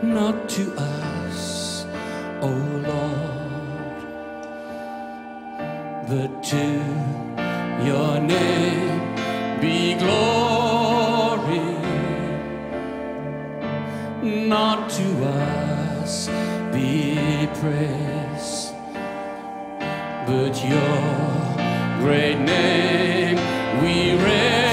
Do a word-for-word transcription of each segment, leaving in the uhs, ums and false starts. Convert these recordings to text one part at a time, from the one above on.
not to us, O Lord, but to your name be glory, not to us be praise, but your great name we raise.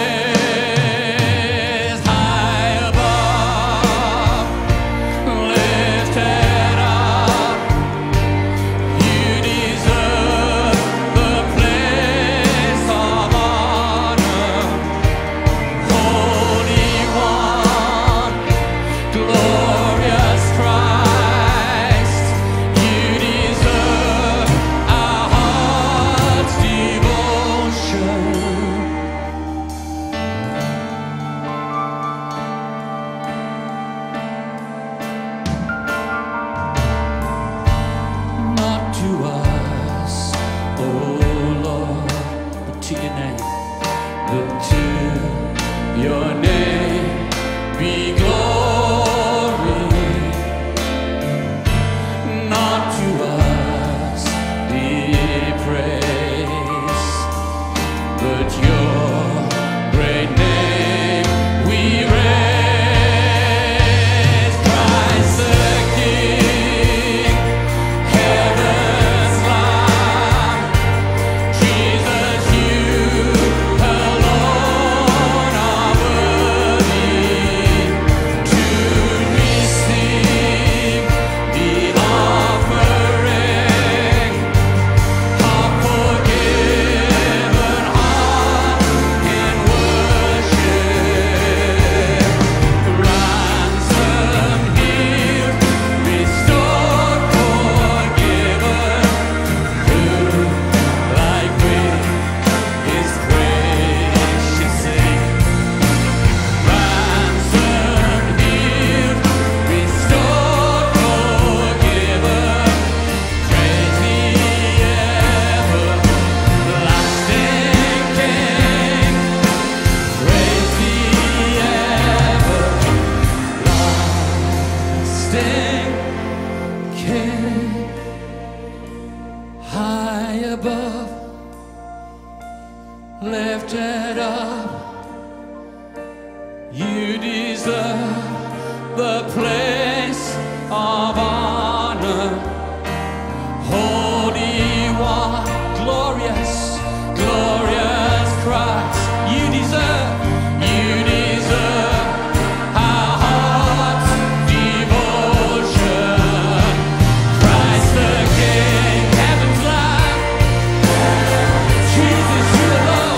Lifted up, you deserve the place of honor. Holy One, glorious, glorious Christ, you deserve, you deserve our heart's devotion. Christ the King, heaven's light, Jesus, you alone.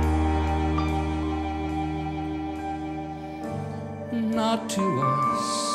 Not to us,